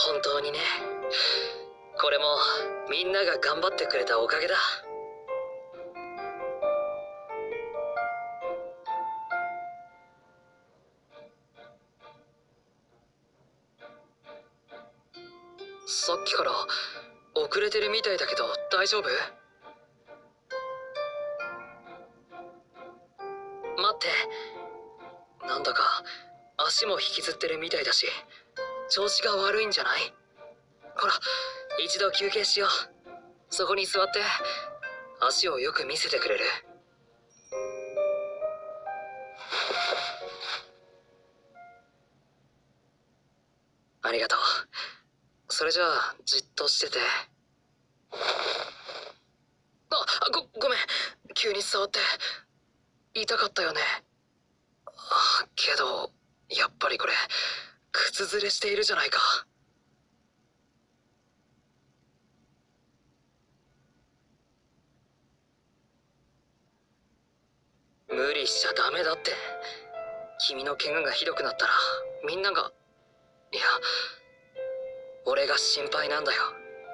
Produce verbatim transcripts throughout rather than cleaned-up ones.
本当にね。これもみんなが頑張ってくれたおかげだ。さっきから遅れてるみたいだけど大丈夫？待って、なんだか足も引きずってるみたいだし、調子が悪いんじゃない？ほら、一度休憩しよう。そこに座って足をよく見せてくれる？ありがとう。それじゃあじっとしてて。あ、ご、ごめん。急に触って痛かったよね。あ、けどやっぱりこれ靴ずれしているじゃないか。無理しちゃダメだって。君の怪我がひどくなったらみんなが、いや俺が心配なんだよ。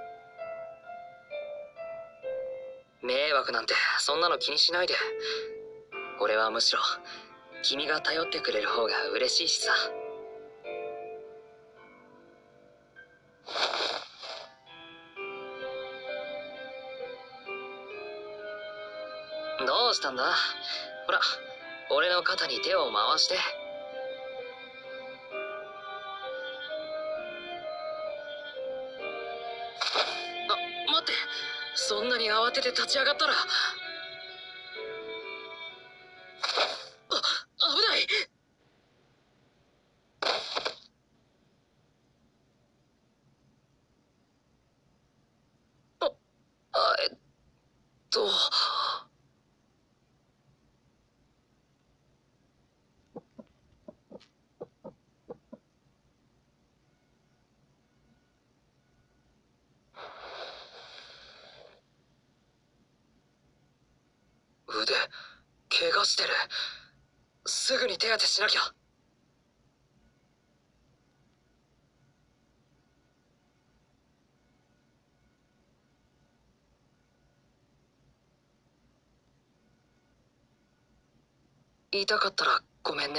迷惑なんてそんなの気にしないで。俺はむしろ君が頼ってくれる方が嬉しいしさ。どうしたんだ？ほら、俺の肩に手を回して。あ、待って、そんなに慌てて立ち上がったら。あ、危ない。あ、あえっと腕怪我してる。すぐに手当てしなきゃ。痛かったらごめんね。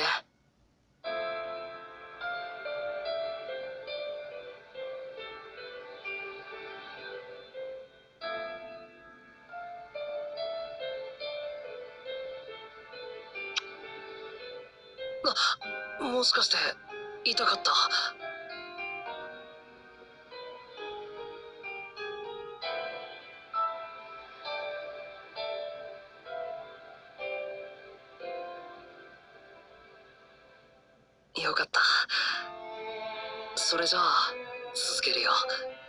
あ、もしかして痛かった？よかった。それじゃあ続けるよ。